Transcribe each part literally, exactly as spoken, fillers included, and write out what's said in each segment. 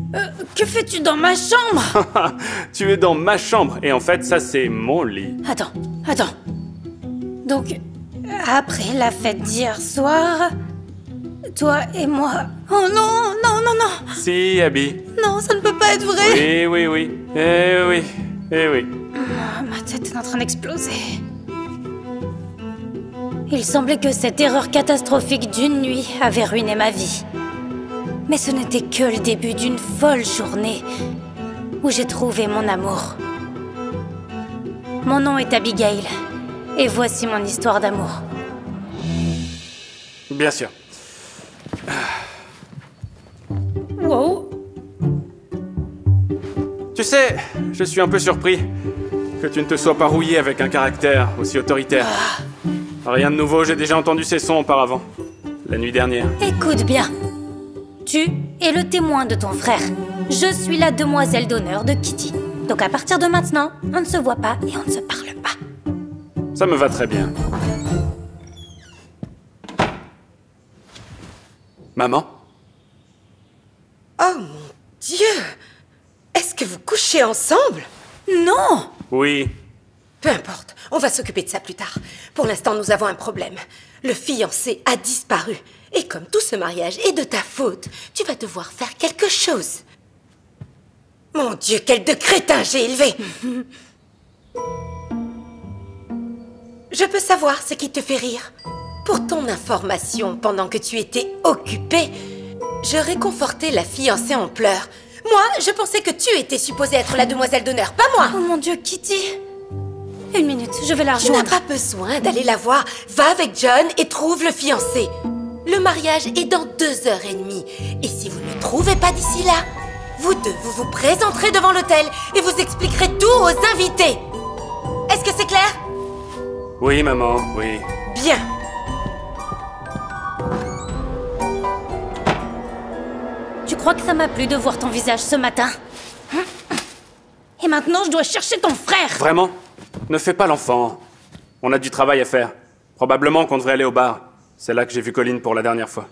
Euh, que fais-tu dans ma chambre? Tu es dans ma chambre, et en fait, ça c'est mon lit. Attends, attends. Donc, après la fête d'hier soir, toi et moi... Oh non, non, non, non. Si, Abby. Non, ça ne peut pas être vrai. Oui, oui, oui. Eh oui, eh oui. Oh, ma tête est en train d'exploser. Il semblait que cette erreur catastrophique d'une nuit avait ruiné ma vie. Mais ce n'était que le début d'une folle journée où j'ai trouvé mon amour. Mon nom est Abigail, et voici mon histoire d'amour. Bien sûr. Wow. Tu sais, je suis un peu surpris que tu ne te sois pas rouillé avec un caractère aussi autoritaire. Ah. Rien de nouveau, j'ai déjà entendu ces sons auparavant, la nuit dernière. Écoute bien. Tu es le témoin de ton frère. Je suis la demoiselle d'honneur de Kitty. Donc à partir de maintenant, on ne se voit pas et on ne se parle pas. Ça me va très bien. Maman? Oh mon Dieu! Est-ce que vous couchez ensemble? Non! Oui. Peu importe, on va s'occuper de ça plus tard. Pour l'instant, nous avons un problème. Le fiancé a disparu. Et comme tout ce mariage est de ta faute, tu vas devoir faire quelque chose. Mon Dieu, quel de crétin j'ai élevé! Je peux savoir ce qui te fait rire? Pour ton information, pendant que tu étais occupée, je réconfortais la fiancée en pleurs. Moi, je pensais que tu étais supposée être la demoiselle d'honneur, pas moi! Oh mon Dieu, Kitty! Une minute, je vais la Tu n'as rejoindre. pas besoin d'aller la voir. Va avec John et trouve le fiancé. Le mariage est dans deux heures et demie. Et si vous ne le trouvez pas d'ici là, vous deux, vous vous présenterez devant l'hôtel et vous expliquerez tout aux invités. Est-ce que c'est clair? Oui, maman, oui. Bien. Tu crois que ça m'a plu de voir ton visage ce matin? Et maintenant, je dois chercher ton frère. Vraiment? Ne fais pas l'enfant. On a du travail à faire. Probablement qu'on devrait aller au bar. C'est là que j'ai vu Colin pour la dernière fois.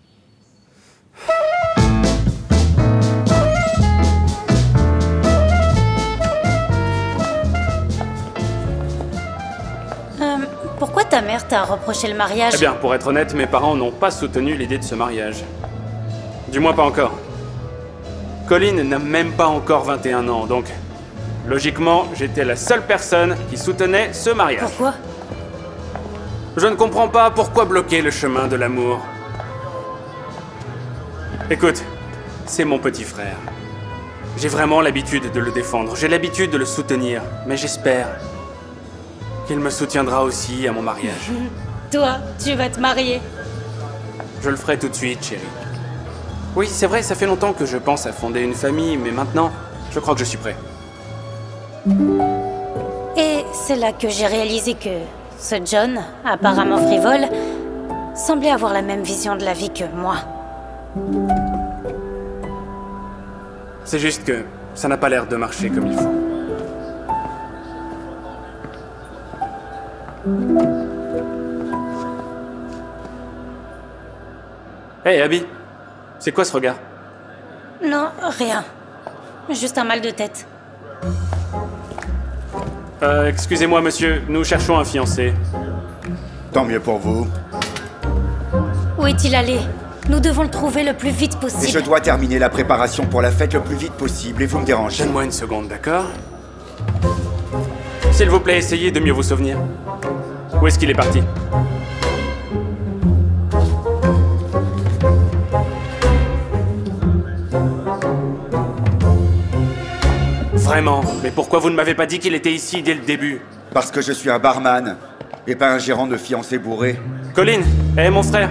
Euh, pourquoi ta mère t'a reproché le mariage? Eh bien, pour être honnête, mes parents n'ont pas soutenu l'idée de ce mariage. Du moins pas encore. Colin n'a même pas encore vingt et un ans, donc... Logiquement, j'étais la seule personne qui soutenait ce mariage. Pourquoi? Je ne comprends pas pourquoi bloquer le chemin de l'amour. Écoute, c'est mon petit frère. J'ai vraiment l'habitude de le défendre, j'ai l'habitude de le soutenir, mais j'espère qu'il me soutiendra aussi à mon mariage. Toi, tu vas te marier. Je le ferai tout de suite, chérie. Oui, c'est vrai, ça fait longtemps que je pense à fonder une famille, mais maintenant, je crois que je suis prêt. Et c'est là que j'ai réalisé que ce John, apparemment frivole, semblait avoir la même vision de la vie que moi. C'est juste que ça n'a pas l'air de marcher comme il faut. Hey Abby, c'est quoi ce regard? Non, rien. Juste un mal de tête. Euh, excusez-moi monsieur, nous cherchons un fiancé. Tant mieux pour vous. Où est-il allé? Nous devons le trouver le plus vite possible. Et je dois terminer la préparation pour la fête le plus vite possible et vous me dérangez. Donne-moi une seconde, d'accord? S'il vous plaît, essayez de mieux vous souvenir. Où est-ce qu'il est parti? Vraiment? Mais pourquoi vous ne m'avez pas dit qu'il était ici dès le début? Parce que je suis un barman et pas un gérant de fiancé bourré. Colin, hé mon frère.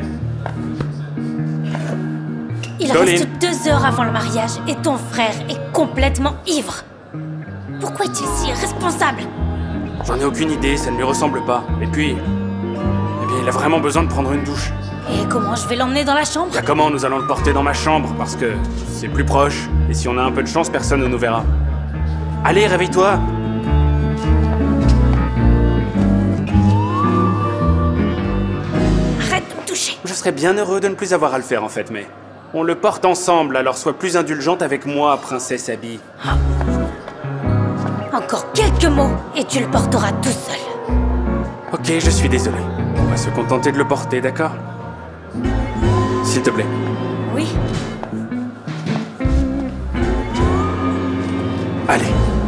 Il Colin. reste deux heures avant le mariage et ton frère est complètement ivre. Pourquoi est-il si irresponsable? J'en ai aucune idée, ça ne lui ressemble pas. Et puis... Eh bien, il a vraiment besoin de prendre une douche. Et comment je vais l'emmener dans la chambre? Bah comment nous allons le porter dans ma chambre? Parce que c'est plus proche. Et si on a un peu de chance, personne ne nous verra. Allez, réveille-toi! Arrête de me toucher! Je serais bien heureux de ne plus avoir à le faire en fait, mais... On le porte ensemble, alors sois plus indulgente avec moi, princesse Abby. Encore quelques mots et tu le porteras tout seul. Ok, je suis désolé. On va se contenter de le porter, d'accord? S'il te plaît. Oui. Allez.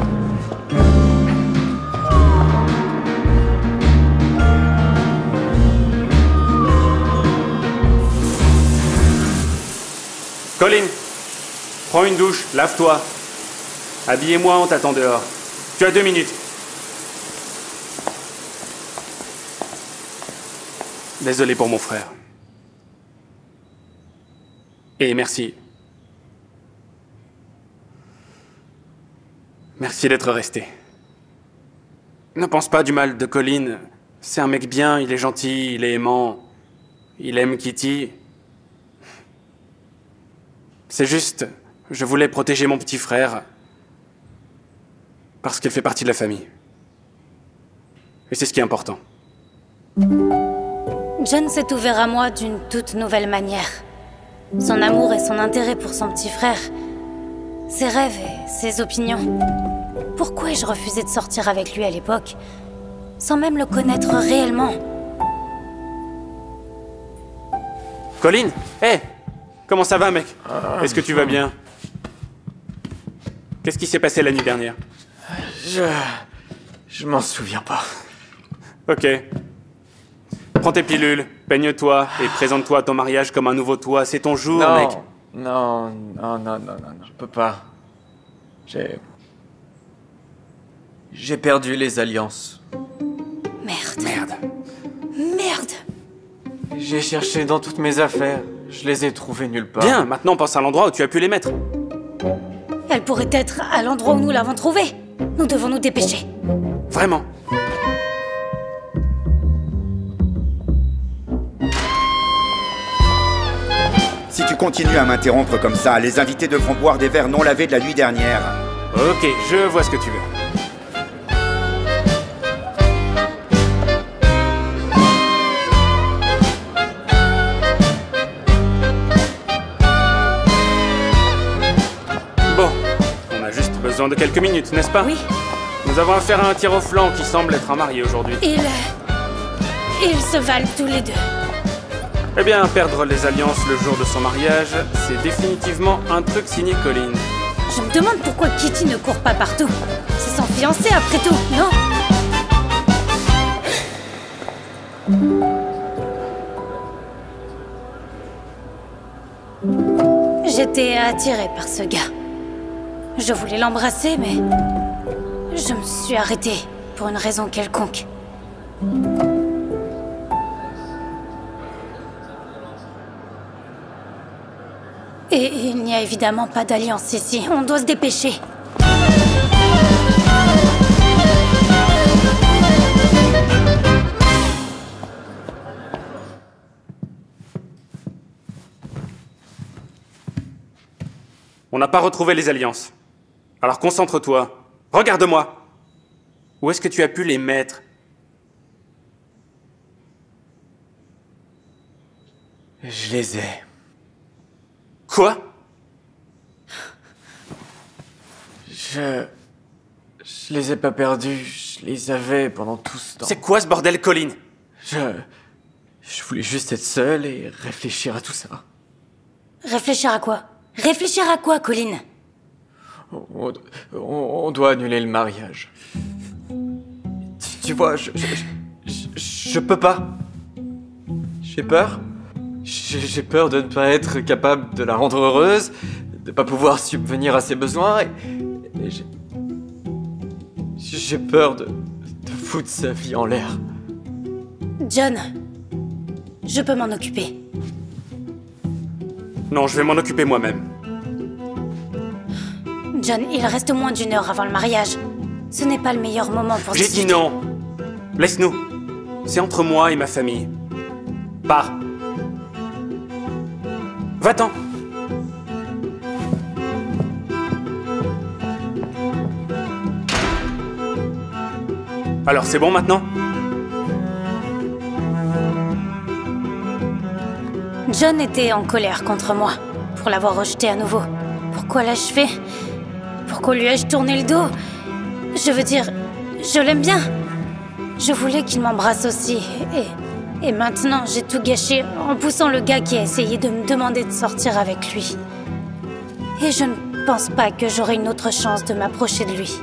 Colin, prends une douche, lave-toi. Abby et moi, on t'attend dehors. Tu as deux minutes. Désolé pour mon frère. Et merci. Merci d'être resté. Ne pense pas du mal de Colin. C'est un mec bien, il est gentil, il est aimant. Il aime Kitty. C'est juste, je voulais protéger mon petit frère. Parce qu'il fait partie de la famille. Et c'est ce qui est important. John s'est ouvert à moi d'une toute nouvelle manière. Son amour et son intérêt pour son petit frère. Ses rêves et ses opinions. Pourquoi ai-je refusé de sortir avec lui à l'époque, sans même le connaître réellement? Colin, hé hey, comment ça va, mec? Est-ce que tu vas bien? Qu'est-ce qui s'est passé la nuit dernière? Je... Je m'en souviens pas. Ok. Prends tes pilules, peigne-toi et présente-toi à ton mariage comme un nouveau toi. C'est ton jour, non, mec. Non, non, non, non, non, non, je peux pas. J'ai... J'ai perdu les alliances. Merde. Merde. Merde. J'ai cherché dans toutes mes affaires. Je les ai trouvées nulle part. Bien, maintenant pense à l'endroit où tu as pu les mettre. Elle pourrait être à l'endroit où nous l'avons trouvée. Nous devons nous dépêcher. Vraiment. Si tu continues à m'interrompre comme ça, les invités devront boire des verres non lavés de la nuit dernière. Ok, je vois ce que tu veux. Bon, on a juste besoin de quelques minutes, n'est-ce pas? Oui. Nous avons affaire à un tir au flanc qui semble être un marié aujourd'hui. Ils... Ils se valent tous les deux. Eh bien, perdre les alliances le jour de son mariage, c'est définitivement un truc signé Colin. Je me demande pourquoi Kitty ne court pas partout. C'est son fiancé après tout, non? J'étais attirée par ce gars. Je voulais l'embrasser, mais... je me suis arrêtée pour une raison quelconque. Et il n'y a évidemment pas d'alliance ici. On doit se dépêcher. On n'a pas retrouvé les alliances. Alors concentre-toi. Regarde-moi. Où est-ce que tu as pu les mettre? Je les ai. Quoi? Je... Je les ai pas perdus. Je les avais pendant tout ce temps. C'est quoi ce bordel, Colin? Je... Je voulais juste être seul et réfléchir à tout ça. Réfléchir à quoi? Réfléchir à quoi, Colin? On, on, on doit annuler le mariage. Tu, tu vois, je, je, je, je peux pas. J'ai peur. J'ai j'ai peur de ne pas être capable de la rendre heureuse, de pas pouvoir subvenir à ses besoins, et, et j'ai... J'ai peur de, de foutre sa vie en l'air. John, je peux m'en occuper. Non, je vais m'en occuper moi-même. John, il reste moins d'une heure avant le mariage. Ce n'est pas le meilleur moment pour J'ai discuter. dit non. Laisse-nous. C'est entre moi et ma famille. Pars. Va-t'en. Alors, c'est bon maintenant? John était en colère contre moi pour l'avoir rejeté à nouveau. Pourquoi l'ai-je fait? Pourquoi lui ai-je tourné le dos? Je veux dire, je l'aime bien. Je voulais qu'il m'embrasse aussi. Et, et maintenant, j'ai tout gâché en poussant le gars qui a essayé de me demander de sortir avec lui. Et je ne pense pas que j'aurai une autre chance de m'approcher de lui.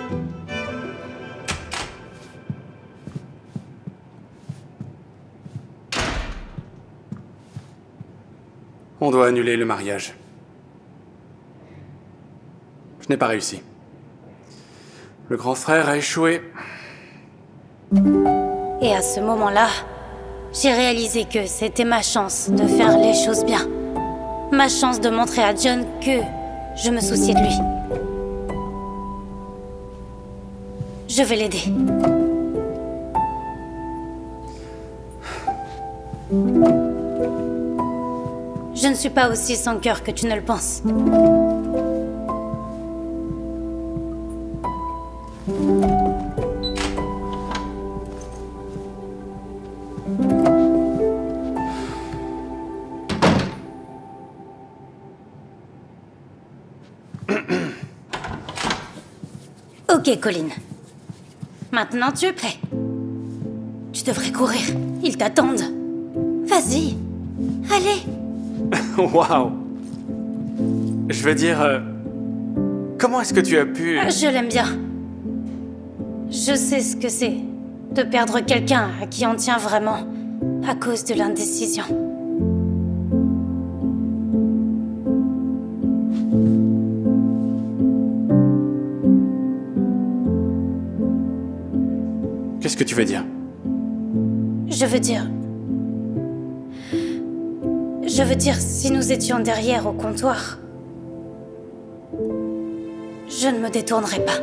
On doit annuler le mariage. Je n'ai pas réussi. Le grand frère a échoué. Et à ce moment-là, j'ai réalisé que c'était ma chance de faire les choses bien. Ma chance de montrer à John que je me souciais de lui. Je vais l'aider. Je ne suis pas aussi sans cœur que tu ne le penses. Ok, Colin. Maintenant, tu es prêt. Tu devrais courir. Ils t'attendent. Vas-y. Allez. Waouh! Je veux dire... euh, comment est-ce que tu as pu... Je l'aime bien. Je sais ce que c'est de perdre quelqu'un à qui on tient vraiment à cause de l'indécision. Qu'est-ce que tu veux dire? Je veux dire... Je veux dire, si nous étions derrière au comptoir, je ne me détournerais pas.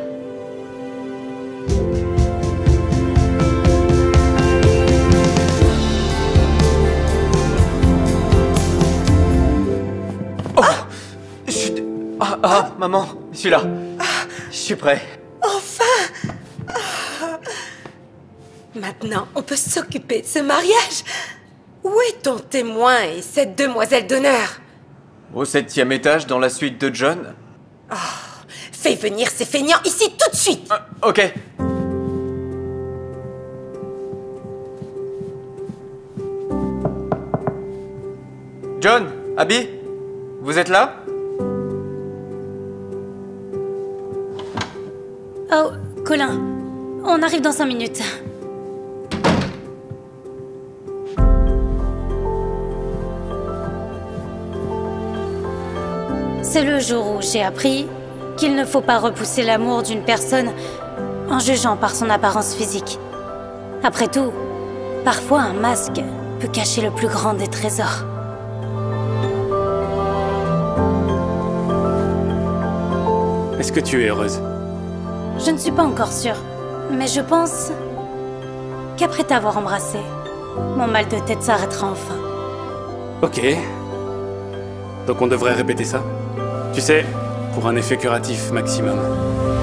Oh je suis... Ah, ah, maman, je suis là. Je suis prêt. Enfin! Ah. Maintenant, on peut s'occuper de ce mariage. Où est ton témoin et cette demoiselle d'honneur? Au septième étage, dans la suite de John. Oh, fais venir ces feignants ici tout de suite! Ah, ok. John, Abby, vous êtes là? Oh, Colin, on arrive dans cinq minutes. C'est le jour où j'ai appris qu'il ne faut pas repousser l'amour d'une personne en jugeant par son apparence physique. Après tout, parfois un masque peut cacher le plus grand des trésors. Est-ce que tu es heureuse? Je ne suis pas encore sûre, mais je pense qu'après t'avoir embrassé, mon mal de tête s'arrêtera enfin. Ok. Donc on devrait répéter ça? Tu sais, pour un effet curatif maximum.